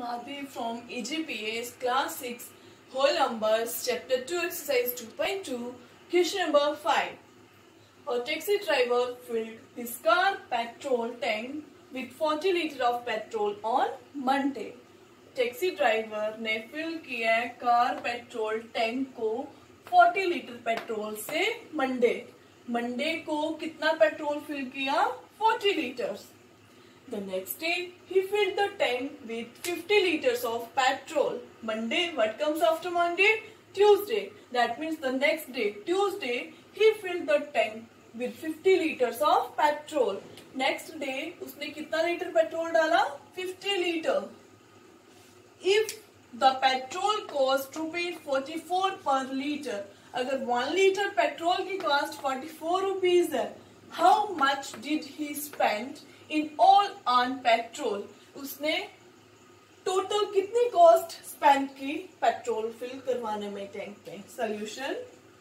Madhi from EGPA's Class 6 Whole Numbers Chapter 2 Exercise 2.2 Question number 5. A taxi driver filled his car petrol tank with 40 liters of petrol on Monday. Taxi driver ने fill किया है car petrol tank को 40 litre petrol से Monday को कितना petrol fill किया 40 liters. The next day he filled the tank with 50 liters of petrol. Monday, what comes after Monday? Tuesday. That means the next day, Tuesday, he filled the tank with 50 liters of petrol. Next day उसने कितना litre petrol डाला 50 liter. If the petrol cost ₹44 per liter, अगर 1 liter petrol की cost 44 rupees है, how much did he spend in all on petrol? उसने total कितनी cost spend की petrol fill करवाने में टैंक में. Solution.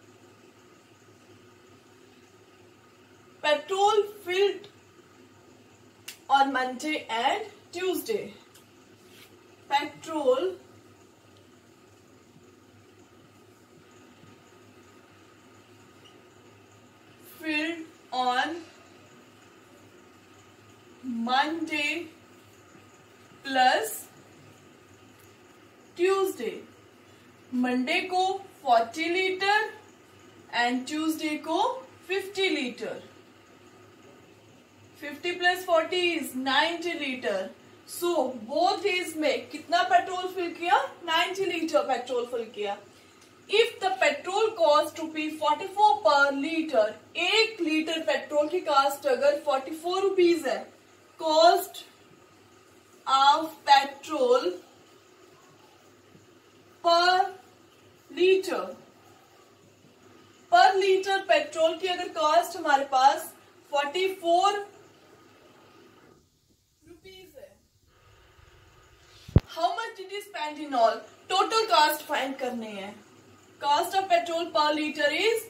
Petrol filled on Monday and Tuesday. Petrol filled on Monday plus Tuesday. Monday को 40 liter and Tuesday को 50 liter. 50 plus 40 is 90 liter. So both days में कितना पेट्रोल फिल किया 90 liter petrol fill किया. If the petrol cost ₹44 per liter, 1 liter petrol की cost अगर 44 rupees है, cost of petrol per liter petrol की अगर कॉस्ट हमारे पास 44 रुपीज है, how much did you spend in all? Total cost find करने हैं. Cost of petrol per liter is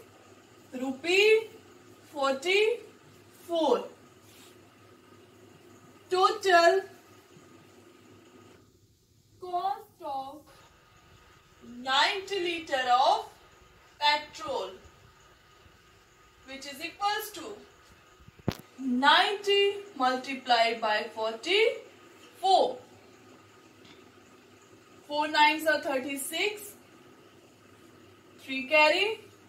₹44. Total cost of 90 liter of petrol, which is equals to 90 multiplied by 44. 4 9s are 36. 3 carry.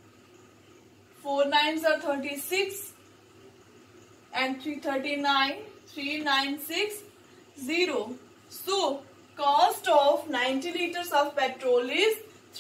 4 9s are 36. And 3 39. 3 9 6 0. So cost of 90 liters of petrol is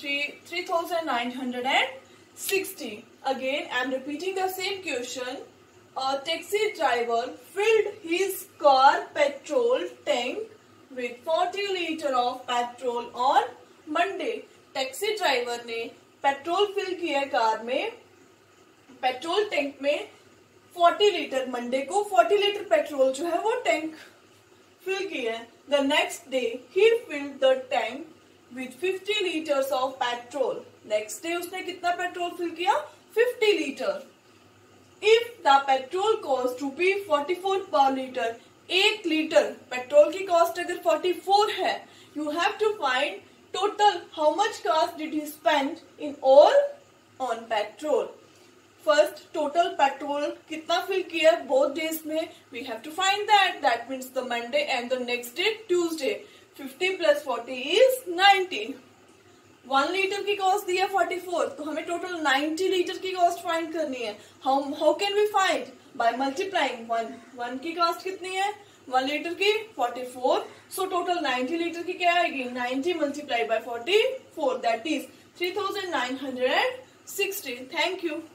3,960. Again, I am repeating the same question. A taxi driver filled his car petrol tank with 40 liters of petrol on Monday. Taxi driver ने petrol fill किया car में, petrol tank में 40 litre. Monday को 40 litre petrol जो है वो tank fill किया. The next day he filled the tank with 50 liters of petrol. Next day उसने कितना पेट्रोल फिल किया 50 liter. If the petrol cost ₹44 per liter, 1 liter petrol की कॉस्ट अगर 44 है, you have to find total how much cost did he spend in all on petrol. First, total petrol कितना fill किया both days में, we have to find that. That means the Monday and the next day Tuesday. 50 plus 40 is 90. 1 liter की cost दी है 44, तो हमें total 90 liter की cost find करनी है. How can we find? By multiplying 1 की कॉस्ट कितनी है 1 लीटर की 44. सो टोटल 90 लीटर की क्या आएगी 90 multiply by 44, that is 3,960. Thank you.